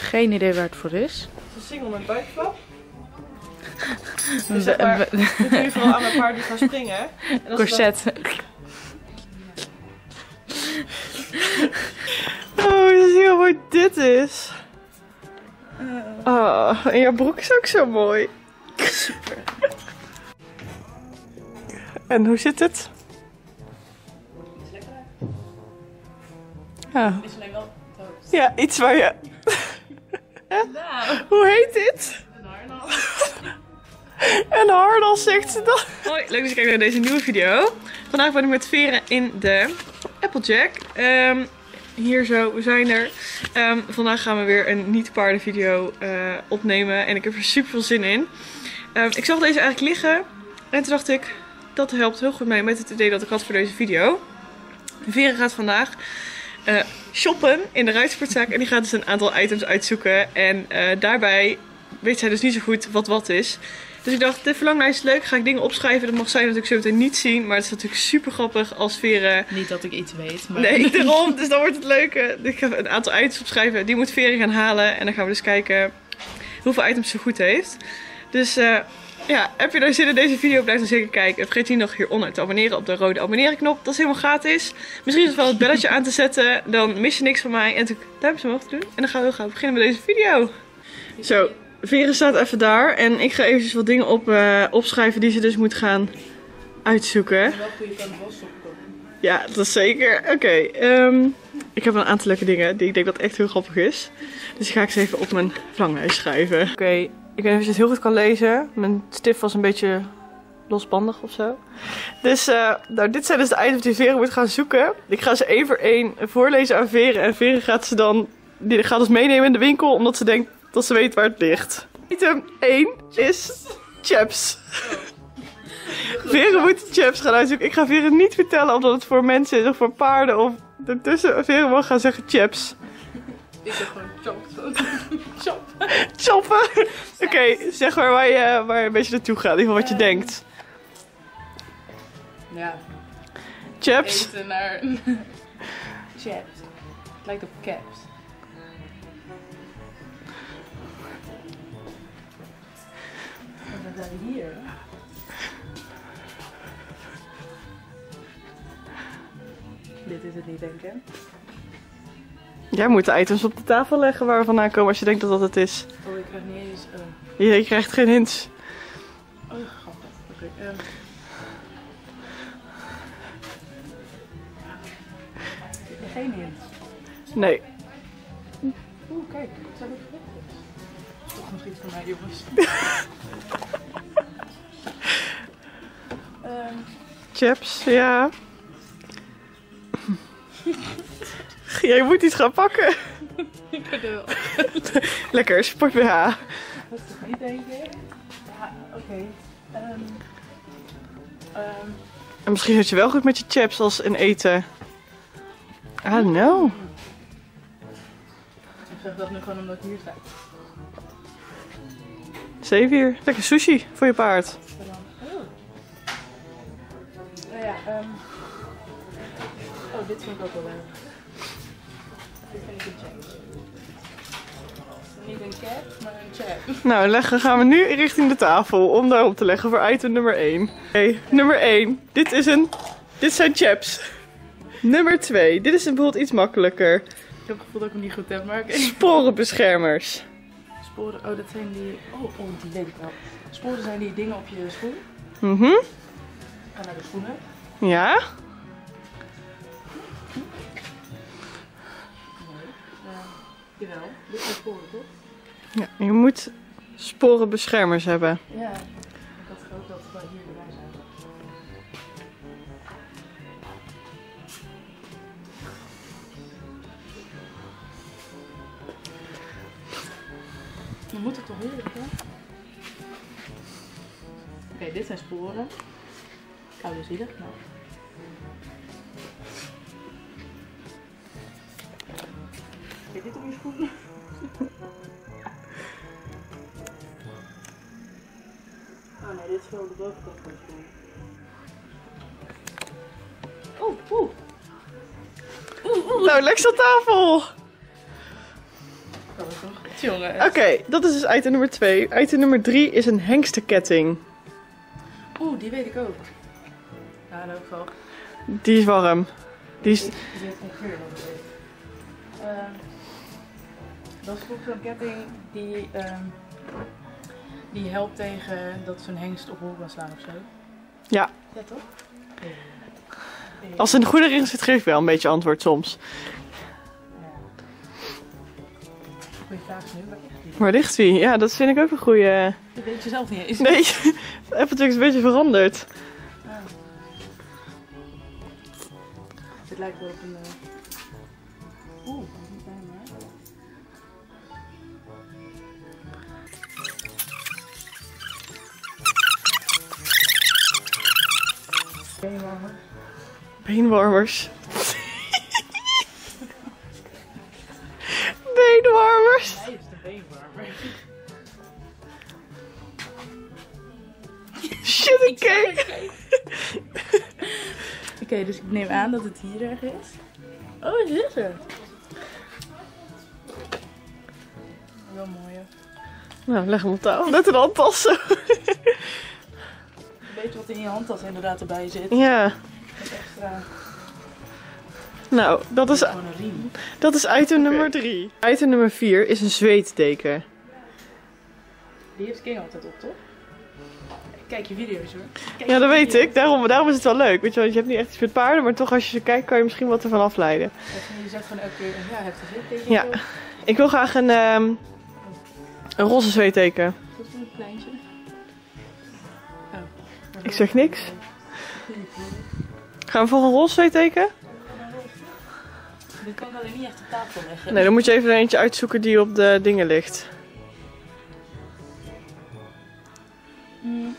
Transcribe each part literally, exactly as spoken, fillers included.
Geen idee waar het voor is. Het is een single met buitenflap. Dus zeg maar, dat doe je vooral aan een paard die gaan springen. En Corset. Dan... Oh, zie je hoe mooi dit is. Oh, en jouw broek is ook zo mooi. Super. En hoe zit het? Is lekker. Ja. Is alleen wel dood. Ja, iets waar je... Nou. Hoe heet dit? Een harnas. Een harnas, zegt ze dan. Hoi, leuk dat je kijkt naar deze nieuwe video. Vandaag ben ik met Vera in de Applejack. Um, hier zo, we zijn er. Um, vandaag gaan we weer een niet-paarden video uh, opnemen. En ik heb er super veel zin in. Um, ik zag deze eigenlijk liggen. En toen dacht ik, dat helpt heel goed mee met het idee dat ik had voor deze video. Vera gaat vandaag uh, shoppen in de ruitsportzaak. En die gaat dus een aantal items uitzoeken. En uh, daarbij weet zij dus niet zo goed wat wat is. Dus ik dacht, dit verlanglijst is leuk. Ga ik dingen opschrijven. Dat mag zij natuurlijk zo meteen niet zien. Maar het is natuurlijk super grappig als Vera... Niet dat ik iets weet, maar... Nee, daarom. Dus dan wordt het leuk. Ik ga een aantal items opschrijven. Die moet Vera gaan halen. En dan gaan we dus kijken hoeveel items ze goed heeft. Dus uh, ja, heb je daar zin in deze video? Blijf dan zeker kijken. En vergeet niet nog hieronder te abonneren op de rode abonneren knop. Dat is helemaal gratis. Misschien is het wel het belletje aan te zetten. Dan mis je niks van mij. En natuurlijk duimpjes omhoog te doen. En dan gaan we heel graag beginnen met deze video. Zo. Vera staat even daar en ik ga eventjes wat dingen op, uh, opschrijven die ze dus moet gaan uitzoeken. Wel goede van de was opkomen. Ja, dat is zeker. Oké, okay, um, ik heb een aantal leuke dingen die ik denk dat echt heel grappig is. Dus die ga ik ze even op mijn verlanglijst schrijven. Oké, okay, ik weet niet of je het heel goed kan lezen. Mijn stift was een beetje losbandig of zo. Dus uh, nou, dit zijn dus de items die Vera moet gaan zoeken. Ik ga ze één voor één voorlezen aan Vera. En Vera gaat ze dan, die gaat dus meenemen in de winkel omdat ze denkt dat ze weet waar het ligt. Item één is chaps. Oh. Vera moet chaps gaan uitzoeken. Ik ga Vera niet vertellen of dat het voor mensen is of voor paarden of ertussen. Vera mag gaan zeggen chaps. Ik zeg gewoon chop. Chop. Choppen. Oké, okay, zeg maar waar je, waar je een beetje naartoe gaat. In ieder geval wat je uh, denkt. Ja. Chaps. Eten naar... Chaps. Het lijkt op caps. En dan hier. Dit is het niet, denk ik. Jij moet de items op de tafel leggen waar we vandaan komen als je denkt dat dat het is. Oh, ik krijg niet eens... Uh... Je krijgt geen hints. Oh, grappig. Oké. Okay, um... Geen hints. Nee. Oeh, kijk. Ik zou het gelukt is. Dat is toch nog iets voor mij, jongens. um... Chaps, ja. Jij moet iets gaan pakken. Ik weet het wel. Lekker, sport B H. Dat is toch niet, denk ik? Ja, oké. Okay. Um, um. En misschien zit je wel goed met je chaps als in eten. I don't know. Ik zeg dat nu gewoon omdat ik hier sta. Zeven hier. Lekker sushi voor je paard. Oh. Nou ja, um. Oh, dit vind ik ook wel leuk. Dit vind ik een chap. Niet een cap, maar een chap. Nou, leggen gaan we nu richting de tafel om daarop te leggen voor item nummer één. Oké, okay, nummer één. Dit is een... Dit zijn chaps. Nummer twee. Dit is bijvoorbeeld iets makkelijker. Ik heb het gevoel dat ik hem niet goed heb, maar oké. Okay. Sporenbeschermers. Sporen, oh dat zijn die... Oh, oh, die weet ik wel. Sporen zijn die dingen op je schoen. Mhm. Mm en naar de schoenen. Ja. Jawel, dit zijn sporen toch? Ja, je moet sporenbeschermers hebben. Ja, ik had gehoopt dat het wel hier erbij zijn. Dan moet het toch hier liggen? Oké, okay, dit zijn sporen. Koude zielig, maar... Zit dit op je schoen? Oh nee, dit is wel de bovenkant van de schoen. Oeh, oeh. Oeh, oeh. Nou, Lex op tafel. Kan het toch? jongen. Oké, okay, dat is dus item nummer twee. Item nummer drie is een hengstenketting. Oeh, die weet ik ook. Ja, in elk geval. Die is warm. Die is... Die heeft geen kleur, dat weet ik. Uh, dat is ook zo'n ketting die, uh, die helpt tegen dat zo'n hengst op hol kan slaan of zo. Ja. Ja, toch? Nee. Nee. Als het in de goede richting zit, geef ik wel een beetje antwoord soms. Goeie vraag is nu, waar ligt die? Waar ligt die? Ja, dat vind ik ook een goede. Dat weet je zelf niet eens. Nee, de Applejack is een beetje veranderd. Ah. Dit lijkt wel op een... Uh... Oeh, dat is niet bij maar. Beenwarmer. Beenwarmers. Beenwarmers. Hij is de beenwarmer. Shit, ik keek. Oké, okay, dus ik neem aan dat het hier erg is. Oh, is dit er? Wel mooi, hè? Nou, leg hem op tafel. Net een handtassen. Weet je wat in je handtas inderdaad erbij zit? Ja. Dat extra... Nou, dat is, dat is item nummer drie. Item nummer vier is een zweetdeken. Die heeft King altijd op, toch? Kijk je video's hoor. Kijk ja, dat weet video's. ik. Daarom, daarom is het wel leuk. Weet je, want je hebt niet echt iets met paarden, maar toch als je ze kijkt kan je misschien wat ervan afleiden. Je zegt van elke keer, ja, hij heeft een zweetdeken. Ja. Ik wil graag een, um, een roze zweetdeken. Wat voor een kleintje? Oh. Ik zeg niks. Gaan we voor een roze zweetdeken? Dit kan ik alleen niet echt op tafel leggen. Nee, dan moet je even eentje uitzoeken die op de dingen ligt. Mm.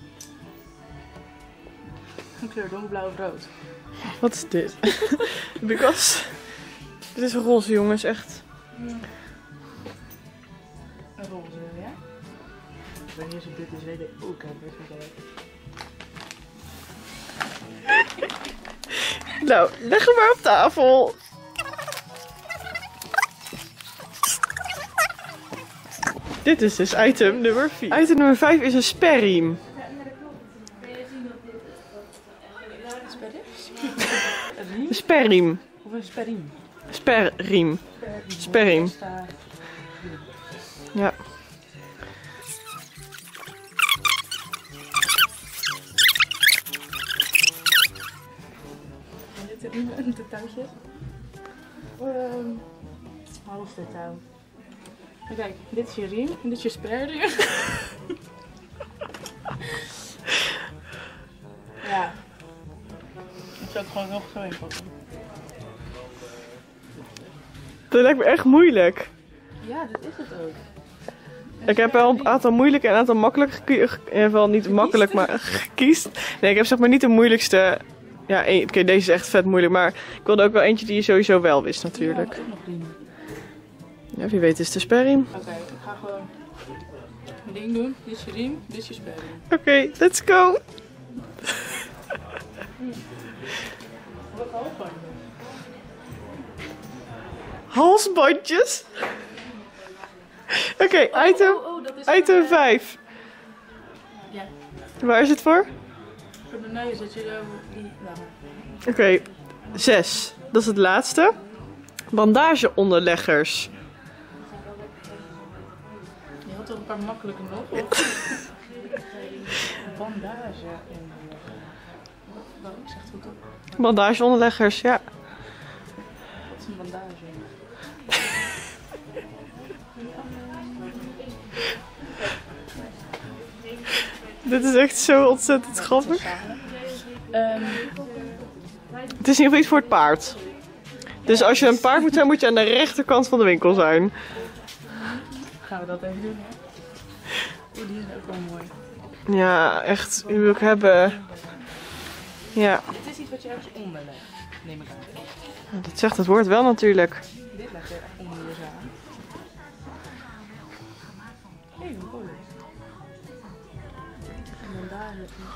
Een kleur donkerblauw of rood. Wat is dit? Because... Dit is een roze, jongens, echt. Mm. Een roze, ja? Wanneer ze dit is, weet ik ook. Heb Nou, leg hem maar op tafel. Dit is dus item nummer vier. Item nummer vijf is een sperriem. Een sperriem. Of een sperriem? Sperriem. Sperriem. Ja. En dit is een touwtje. Um, Hoe is dit touw? Kijk, dit is je riem en dit is je sperriem. Ja. Ik zou het gewoon nog zo inpakken. Dat lijkt me echt moeilijk. Ja, dat is het ook. En ik heb wel een aantal moeilijke en een aantal makkelijke gekiest. Wel niet makkelijk, maar gekiest. Nee, ik heb zeg maar niet de moeilijkste. Ja, oké, okay, deze is echt vet moeilijk. Maar ik wilde ook wel eentje die je sowieso wel wist natuurlijk. Ja, ook nog riem. Ja, wie weet is de sperriem. Oké, okay, ik ga gewoon een ding doen. Dit is je riem, dit is je sperriem. Oké, okay, let's go. Wat halsbandjes? Halsbandjes? Oké, okay, oh, item, oh, oh, oh, item vijf. Ja. Waar is het voor? Voor de neus, dat je zo die... Nou. Oké, okay, zes. Dat is het laatste. Bandageonderleggers. Je had toch een paar makkelijke nog? Of? Bandage. Waarom zegt het op? Bandageonderleggers, ja. Wat is een bandage? Dit is echt zo ontzettend grappig. Um, het is in ieder geval iets voor het paard. Dus als je een paard moet zijn, moet je aan de rechterkant van de winkel zijn. Gaan we dat even doen, hè? Oh, die is ook wel mooi. Ja, echt. Die wil ik hebben. Ja. Het is iets wat je ergens onder legt, neem ik aan. Dat zegt het woord wel natuurlijk. Dit leg je onder je zaal. Hé, hey, hoe cool is het? En dan daar zit hij.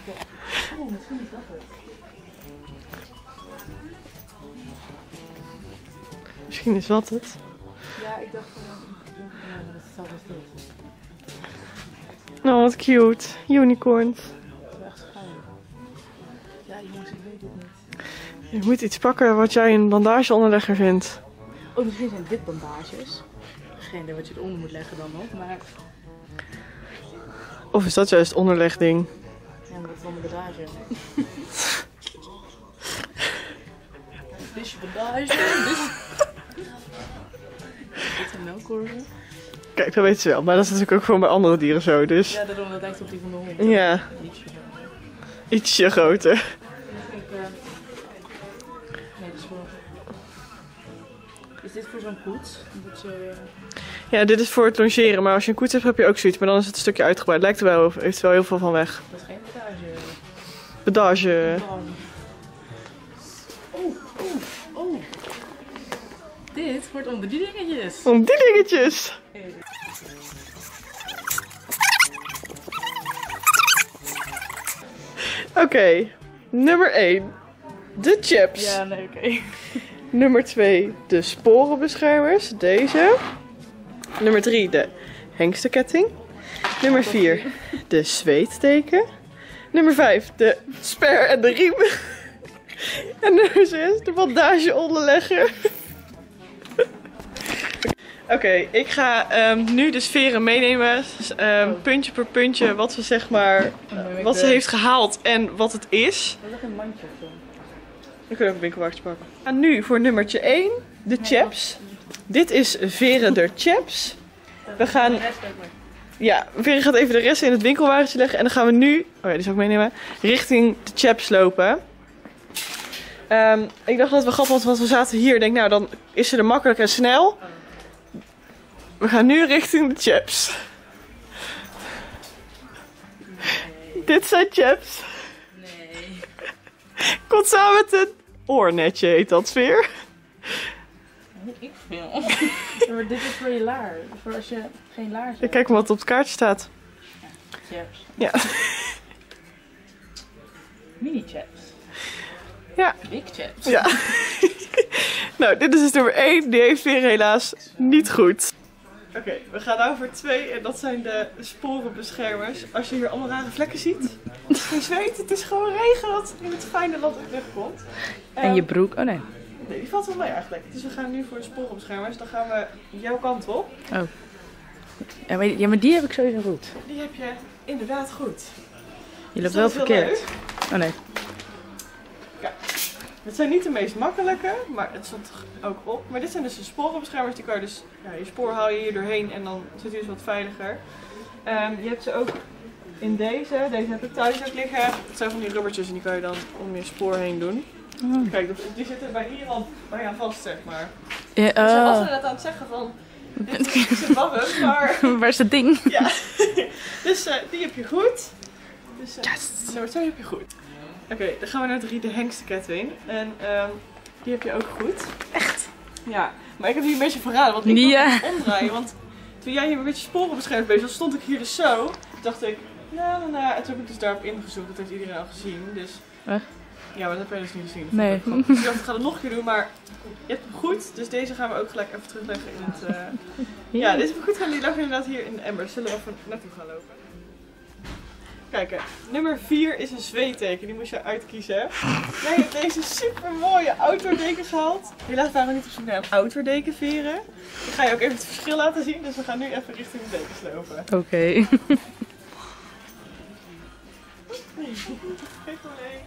Oh, misschien is dat het. Misschien is dat het. Ja, ik dacht van, dat is hetzelfde als dit. Oh, wat cute. Unicorns. Dat is echt schuin. Ja, jongens, ik weet het niet. Je moet iets pakken wat jij een bandageonderlegger vindt. Oh, misschien zijn dit bandages. Geen idee wat je eronder moet leggen dan nog, maar... Of is dat juist het onderlegding? Ja, maar dat is dan de bandage. Dit is je bandage. Dit zijn melkkorven. Kijk, dat weet ze wel. Maar dat is natuurlijk ook gewoon bij andere dieren zo, dus... Ja, daarom, dat lijkt op die van de hond. Ja. Ietsje groter. Ietsje groter. Ik, uh... Nee, dat is voor... Is dit voor zo'n koets? Dat je... Ja, dit is voor het longeren, maar als je een koets hebt heb je ook zoiets. Maar dan is het een stukje uitgebreid. Lijkt er wel, heeft er wel heel veel van weg. Dat is geen bandage. Bandage. Oeh, oeh, oeh. Dit wordt onder die dingetjes. Om die dingetjes. Oké, okay. Nummer één. De chips. Ja, nee, oké. Okay. Nummer twee. De sporenbeschermers. Deze. Nummer drie. De hengstenketting. Nummer vier. De zweetteken. Nummer vijf. De sper en de riem. En nummer zes. De bandageonderlegger. Oké, okay, ik ga um, nu de sferen meenemen, um, oh. puntje per puntje, wat ze zeg maar, uh, wat ze heeft gehaald en wat het is. Dat is ook een mandje of zo. Ik kan ook een winkelwagentje pakken. En nu voor nummertje één, de chaps. Dit is Vere der Chaps. We gaan, ja, Vere gaat even de rest in het winkelwagentje leggen en dan gaan we nu, oh ja, die zal ik meenemen, richting de chaps lopen. Um, ik dacht dat we grappig want we zaten hier. Ik denk, nou, dan is ze er makkelijk en snel. We gaan nu richting de chaps. Nee. Dit zijn chaps. Nee. Komt samen met een oornetje, heet dat, Sfeer. Ik veel. Ja, maar dit is voor je laar. Voor als je geen laars hebt. Kijk maar wat op het kaartje staat. Ja, chaps. Ja. Mini chaps. Ja. Big chaps. Ja. Nou, dit is dus nummer één. Die heeft weer helaas niet goed. Oké, okay, we gaan nou voor twee en dat zijn de sporenbeschermers. Als je hier allemaal rare vlekken ziet, het is geen zweet, het is gewoon regen wat in het fijne land in terugkomt. En um, je broek, oh nee. Nee, die valt wel mee eigenlijk. Dus we gaan nu voor de sporenbeschermers. Dan gaan we jouw kant op. Oh. Ja maar, ja, maar die heb ik sowieso goed. Die heb je inderdaad goed. Je loopt wel verkeerd. Oh nee. Ja. Het zijn niet de meest makkelijke, maar het stond ook op. Maar dit zijn dus de sporenbeschermers. Die kan je dus, ja, je spoor haal je hier doorheen en dan zit hij dus wat veiliger. Um, je hebt ze ook in deze. Deze heb ik thuis ook liggen. Het zijn van die rubbertjes en die kan je dan om je spoor heen doen. Oh. Kijk, die zitten bij hier al bijna vast, zeg maar. Ja, uh. Dus ik was er net aan het zeggen van, dit is warm, maar... Waar is het ding? Ja, dus uh, die heb je goed. Dus uh, yes. nummer twee heb je goed. Oké, okay, dan gaan we naar drie, de hengstenketting. En um, die heb je ook goed. Echt? Ja, maar ik heb hier een beetje verraden, want ik ja. wil het omdraaien. Want toen jij hier een beetje sporenbeschermd bezig was, stond ik hier dus zo. Toen dacht ik, nou, nou, nou. En toen heb ik dus daarop ingezoomd, dat heeft iedereen al gezien. Dus... Huh? Ja, maar dat heb je dus niet gezien. Nee. Ik, ik dacht, ik ga het nog een keer doen, maar je hebt hem goed. Dus deze gaan we ook gelijk even terugleggen in het... Uh... Ja, deze heb ik goed gedaan. Die lag inderdaad hier in de emmer. Zullen we even naartoe gaan lopen? Kijk, nummer vier is een zweetteken. Die moest je uitkiezen. Jij hebt deze super mooie outdoordeken gehaald. Helaas waren we niet op zoek naar een outdoordeken, Veren. Ik ga je ook even het verschil laten zien. Dus we gaan nu even richting de dekens lopen. Oké. Okay. Geen probleem.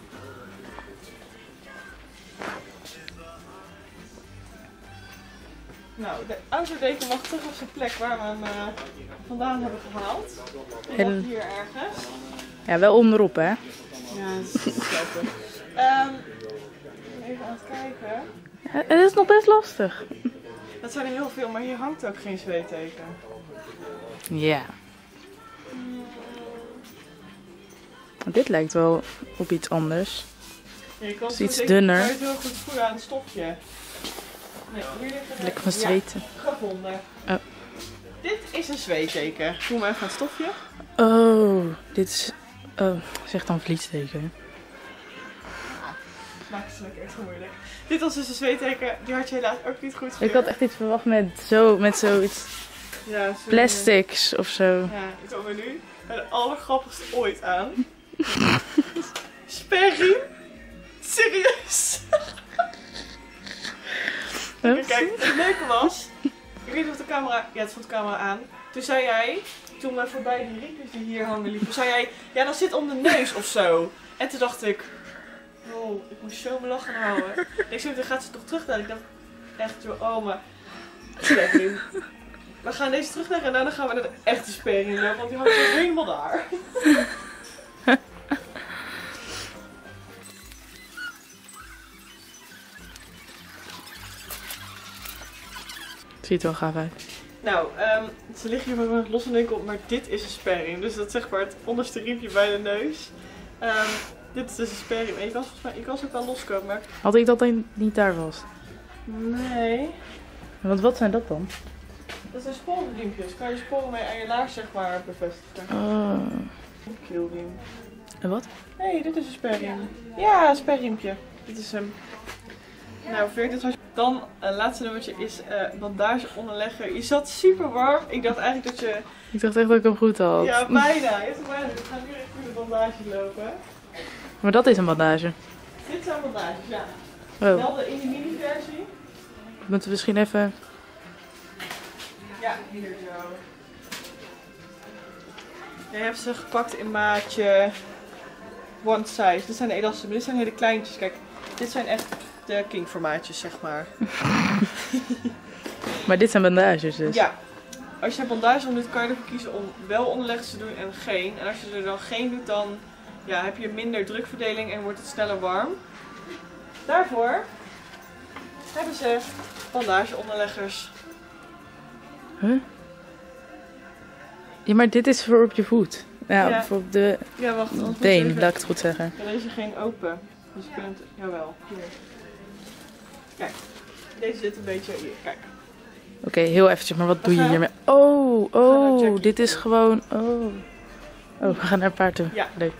Nou, de outdoordeken mag terug op zijn plek waar we hem uh, vandaan hebben gehaald. En hier ergens. Ja, wel onderop, hè? Ja, dat is hetzelfde. um, even aan het kijken. Ja, het is nog best lastig. Dat zijn er heel veel, maar hier hangt ook geen zweetteken. Ja. Hmm. Dit lijkt wel op iets anders. Ja, je kan het is iets dunner. Je kan het heel goed voelen aan het stofje. Nee, hier ligt lekker van zweten. Ja, gevonden. Oh. Dit is een zweetteken. Voel maar even aan het stofje. Oh, dit is... Oh, zeg dan vliesteken. haakjes lekker echt moeilijk. Dit was dus een zweetteken. Die had je helaas ook niet goed Ik had echt iets verwacht met, zo, met zoiets ja, plastics of zo. Ja, ik kom er nu bij de allergrappigste ooit aan. Sperriem? Serieus? Kijk, het leuke was, ik weet niet of de camera, ja het stond de camera aan. Toen zei jij, toen we voorbij die riempjes die hier hangen liepen, zei jij, ja dat zit om de neus of zo. En toen dacht ik, oh, ik moest zo mijn lachen houden. Ik zei, dan gaat ze toch terugleggen. Ik dacht echt, oh maar, sperriem. We gaan deze terugleggen en daarna gaan we naar de echte sperriem lopen, want die hangt dus helemaal daar. Ziet er wel gaaf uit. Nou, um, ze liggen hier nog los in de winkel, maar dit is een sperriem. Dus dat is zeg maar het onderste riempje bij de neus. Um, dit is dus een sperriem. En je kan, volgens mij, je kan ze ook wel loskomen. Maar... Had ik dat dan niet daar vast? Nee. Want wat zijn dat dan? Dat zijn sporenriempjes. Kan je sporen mee aan je laars zeg maar bevestigen. Oh. Een keelriem. En wat? Hé, hey, dit is een sperriem. Ja, een sperriempje. Dit is hem. Nou, Veer, dit was... Dan, het uh, laatste nummertje is uh, bandage onderleggen. Je zat super warm. Ik dacht eigenlijk dat je... Ik dacht echt dat ik hem goed had. Ja, bijna. Je hebt het bijna. We gaan nu echt met de bandage lopen. Maar dat is een bandage. Dit zijn bandages, ja. Oh. Wel de in de mini versie. Moeten we misschien even... Ja, hier zo. Je hebt ze gepakt in maatje one size. Dit zijn de elasten, maar dit zijn hele kleintjes. Kijk, dit zijn echt de king formaatjes, zeg maar. Maar dit zijn bandages dus? Ja. Als je bandage doet, kan je ervoor kiezen om wel onderlegd te doen en geen. En als je er dan geen doet, dan ja, heb je minder drukverdeling en wordt het sneller warm. Daarvoor hebben ze bandageonderleggers. Huh? Ja, maar dit is voor op je voet. Ja, Ja. voor op de Ja, wacht. anders moet je teen, even- laat ik het goed zeggen. Ja, deze is geen open. Dus je kunt... Jawel. Hier. Kijk. Deze zit een beetje hier. Kijk. Oké, heel eventjes, maar wat doe je gaan- hiermee? Oh, gaan naar oh, Jackie dit is toe. gewoon... Oh. Oh, we gaan naar een paard toe. Ja. Leuk.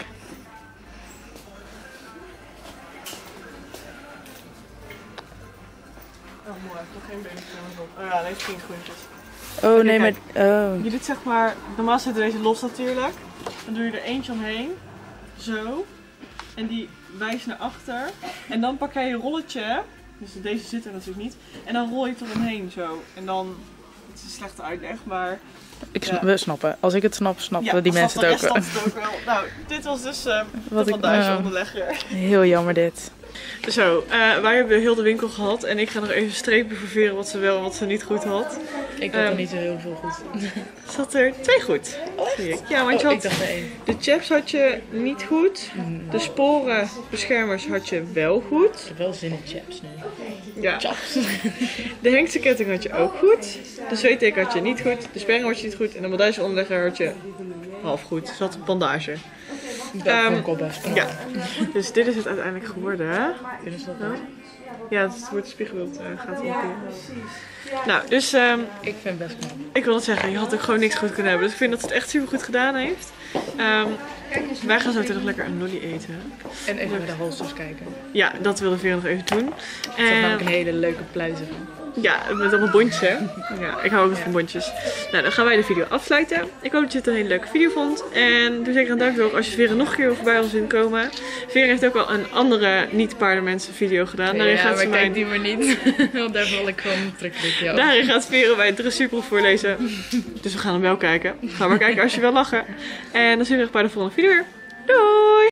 Oh, mooi. Toch geen baby's op. Oh ja, deze geen groentjes. Oh, nee, maar... kijk. Oh. Je doet zeg maar... Normaal zitten deze los natuurlijk. Dan doe je er eentje omheen. Zo. En die wijst naar achter. En dan pak jij je rolletje. Dus deze zit er natuurlijk niet. En dan rol je het eromheen zo. En dan... Het is een slechte uitleg, maar... Ik Ja. sna- We snappen. Als ik het snap, snappen Ja, die als mensen dat het de ook. rest snapt het ook wel. Nou, dit was dus uh, Wat de ik- bandage oh. onderlegger. Heel jammer dit. Zo, uh, wij hebben heel de winkel gehad. En ik ga nog even strepen voor Veer wat ze wel en wat ze niet goed had. Ik had er niet zo heel veel goed. Zat er twee goed. Zie ik. Ja, want je Oh, had... ik dacht er één. De chaps had je niet goed. De sporenbeschermers had je wel goed. Ik heb wel zin in chaps nu. Ja. De hengste ketting had je ook goed. De zweetteken had je niet goed. De sperring had je niet goed. En de bandage onderlegger had je half goed. Dus dat een bandage. Dat Ehm, vond ik al best wel. Ja. Dus dit is het uiteindelijk geworden. Hè? Kunnen ze dat Ja. doen? Ja, het wordt spiegelbeeld uh, gaat omkeren. Nou, dus um, Ik vind het best knap. ik wil het zeggen, je had ook gewoon niks goed kunnen hebben. Dus ik vind dat ze het echt super goed gedaan heeft. Um, wij gaan zo meteen nog lekker een lolly eten. En even naar de holsters kijken. Ja, dat wilde Veer nog even doen. Er zat namelijk een hele leuke pluizen van. Ja, met allemaal bondjes hè. Ja, ik hou ook van bondjes. Nou, dan gaan wij de video afsluiten. Ik hoop dat je het een hele leuke video vond. En doe zeker een duimpje omhoog als je Veer nog een keer voorbij wil zien komen. Veer heeft ook al een andere niet-paardenmensen video gedaan. Daarin ja, gaat maar ze kijk mijn... die maar niet. Want daar val ik gewoon trucje op. Daarin gaat Veer bij het dressuurproef voorlezen. Dus we gaan hem wel kijken. Ga maar kijken als je wil lachen. En dan zien we nog bij de volgende video weer. Doei!